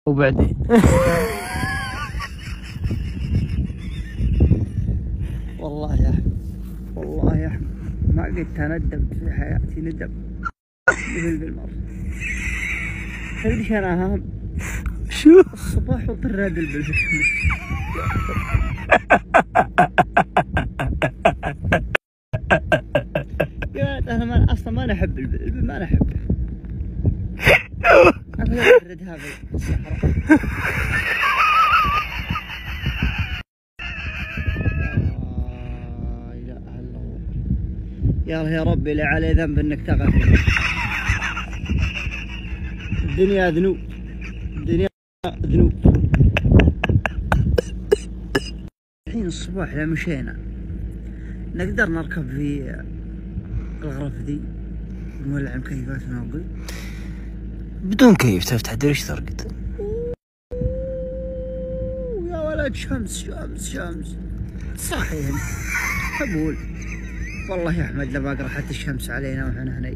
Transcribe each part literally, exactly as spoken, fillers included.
وبعدين والله يا أحمد، والله يا أحمد ما قد تندمت في حياتي ندم مثل بالمرة. تدري ايش انا اهم؟ شو؟ الصباح والرادل بالفشل. يا انا ما اصلا ما احب البلبل، ما احبه. ابدا ارد هذا الصحراء. لا اله الا الله. يا يا ربي لا علي ذنب انك تغفل. الدنيا ذنوب، الدنيا ذنوب. الحين الصباح لما مشينا نقدر نركب في الغرف ذي نولع مكيفات ونوقف بدون كيف تفتح دريش ترقد. يا ولد شمس شمس شمس صحيح حبول. والله يا احمد لباقي راحت الشمس علينا واحنا هني.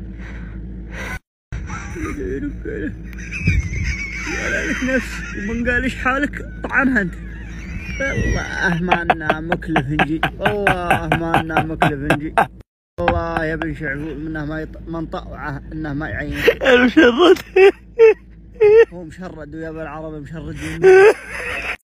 يا لك نفس ومن قال ايش حالك طعنها انت. والله ما نامك لفنجي، والله ما نامك لفنجي. والله يا ابن شعبول منه ما يط... من طوعه انه ما يعين. المشرد هو مشرد ويا ابن العربي مشرد.